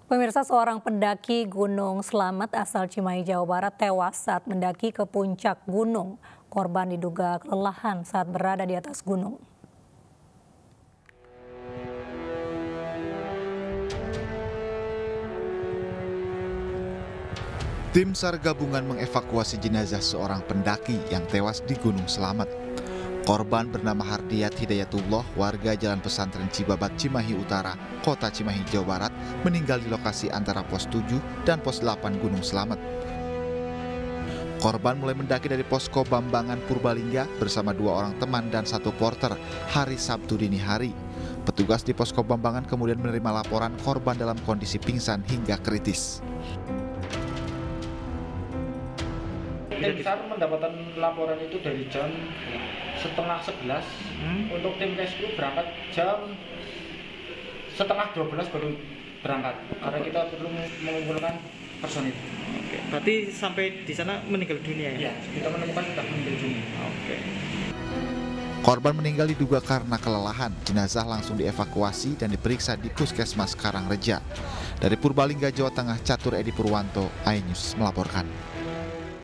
Pemirsa, seorang pendaki Gunung Slamet asal Cimahi, Jawa Barat tewas saat mendaki ke puncak gunung. Korban diduga kelelahan saat berada di atas gunung. Tim SAR gabungan mengevakuasi jenazah seorang pendaki yang tewas di Gunung Slamet. Korban bernama Hardiat Hidayatullah, warga Jalan Pesantren Cibabat, Cimahi Utara, Kota Cimahi, Jawa Barat, meninggal di lokasi antara pos 7 dan pos 8 Gunung Slamet. Korban mulai mendaki dari posko Bambangan Purbalingga bersama 2 orang teman dan 1 porter hari Sabtu dini hari. Petugas di posko Bambangan kemudian menerima laporan korban dalam kondisi pingsan hingga kritis. Tim SAR mendapatkan laporan itu dari jam setengah 11. Untuk tim rescue berangkat jam setengah 12 baru berangkat karena kita perlu mengumpulkan personil. Oke, berarti sampai di sana meninggal dunia ya? Iya, kita menemukan sudah meninggal dunia. Oke. Korban meninggal diduga karena kelelahan. Jenazah langsung dievakuasi dan diperiksa di Puskesmas Karangreja. Dari Purbalingga, Jawa Tengah, Catur Edi Purwanto, iNews melaporkan.